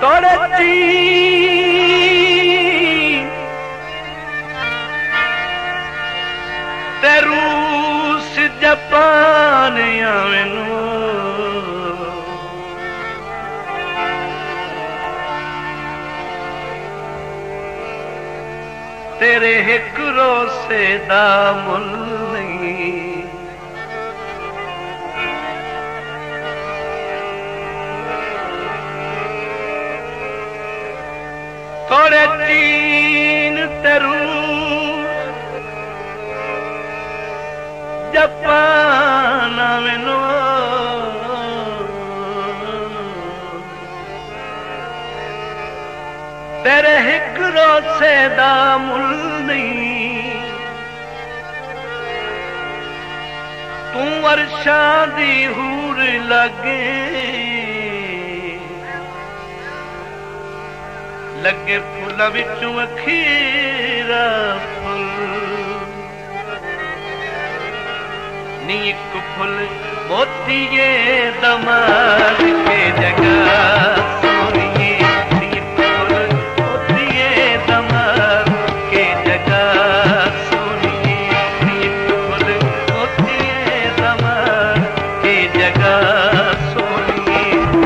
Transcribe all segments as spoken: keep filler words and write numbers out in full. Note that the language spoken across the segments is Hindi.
तोड़े ते रूस जापान आवेनो तेरे एक रोसे दा मुल नहीं थोड़े चीन तेरू जापान आवेनो तेरे एक रोसे दा मुल नहीं तू वर्षा दी हूर लगे लगे फुल्लां विचों अखीरा फुल नी इक फुल मोतीए दमाद के जगह सोनिए नी इक फुल मोतीए दमाद के जगह सोनिए नी इक फुल मोतीए दमाद के जगह सोनिए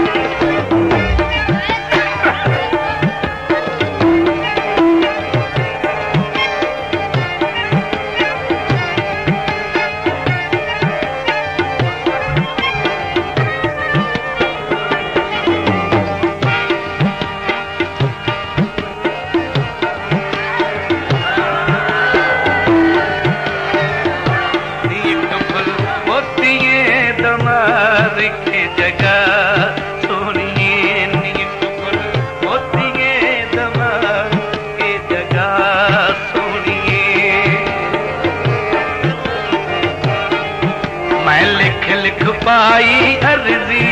पाई अर्जी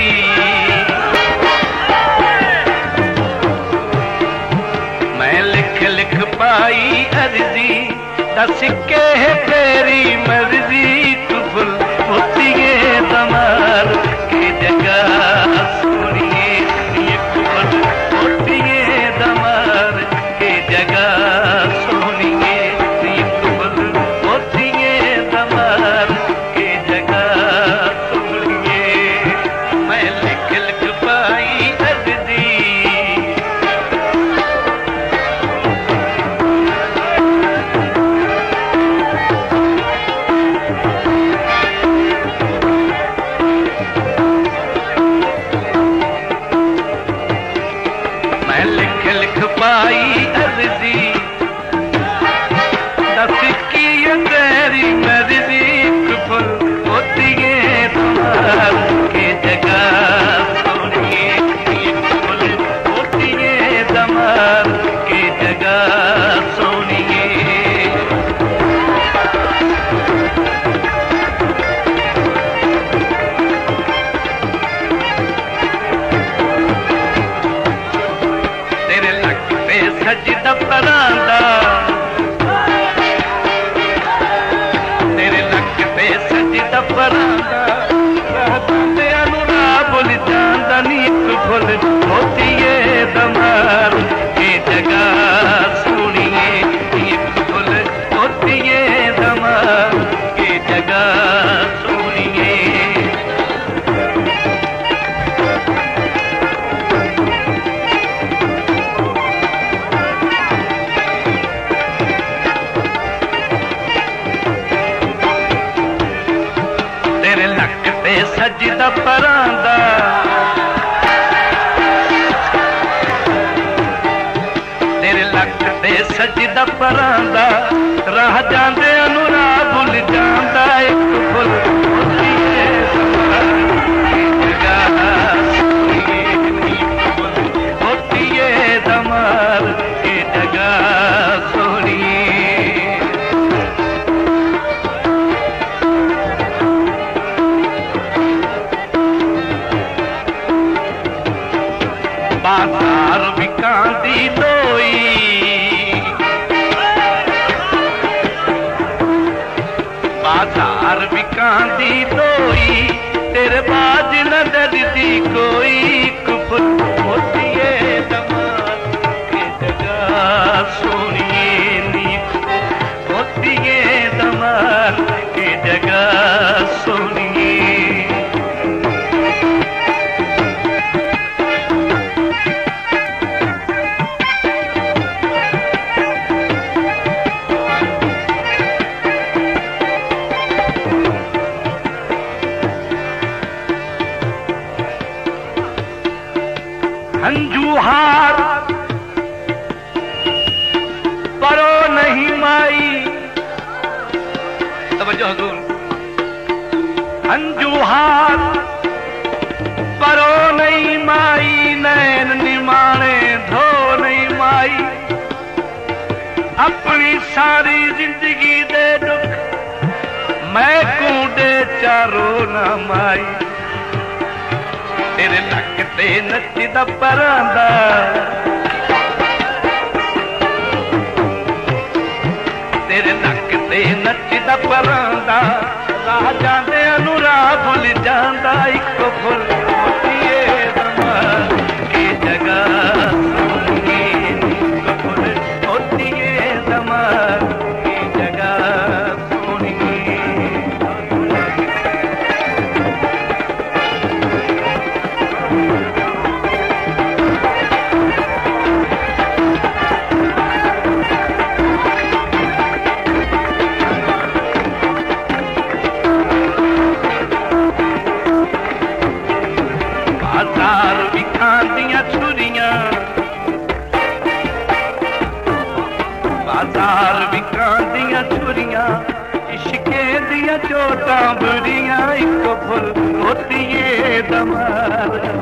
मैं लिख लिख पाई अर्जी दस के तेरी मर्जी तू फुल मोतीए दमार के जगह सोनिए एक फुल मोतीए दमार के जगह सोनिए एक फुल मोतीए दमार के जगह पाई अर्जी दस की तेरी मर्जी फुल मोतीए दमार के जगह सोनिए एक फुल मोतीए दमार के जगह सोनिए सजदा परांदा तेरे लक पे सजदा परांदा रहते अनुराग बोल जांदा नी एक फुल मोतीए दमार के जगह सोनिए एक फुल मोतीए दमार के जगह सोनिए सजदा परांदा तेरे लक ते सजदा परांदा राह जांदे अनुराग भुल जांदा एक फुल मोतीए दमार के जगह सोनिए बाजार विकांदी लोई बाजार विकांदी लोई तेरे बाज न डरदी कोई कुफर मोतीए हंजूहार परो नहीं माई, तवज्जो हुजूर, हंजूहार परो नहीं माई, नैन निमाणे धो नहीं माई, अपनी सारी जिंदगी दे दुख मैं कूडे चारो ना माई, तेरे लक ते नचदा परांदा, तेरे लक ते नचदा परांदा, राजा दे अनुराग भुल जांदा, इक फुल मोतिए दमार की जगह सोनिए, इक फुल मोतिए दमार की जगह सोनिए। बाजार विखांदियां छुरियां, बाजार विखांदियां छुरियां, इश्के दियां चोटां बुरियां, इक फुल मोतिए दमार